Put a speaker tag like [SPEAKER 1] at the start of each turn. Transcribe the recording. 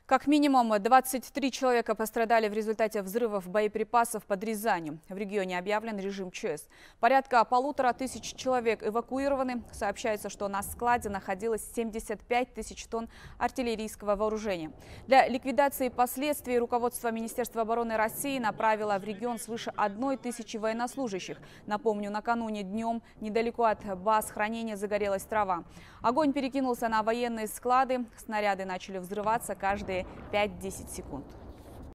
[SPEAKER 1] Как минимум 23 человека пострадали в результате взрывов боеприпасов под Рязанью. В регионе объявлен режим ЧС. Порядка 1500 человек эвакуированы. Сообщается, что на складе находилось 75 тысяч тонн артиллерийского вооружения. Для ликвидации последствий руководство Министерства обороны России направило в регион свыше 1000 военнослужащих. Напомню, накануне днем недалеко от баз хранения загорелась трава. Огонь перекинулся на военные склады. Снаряды начали взрываться каждые 5-10 секунд.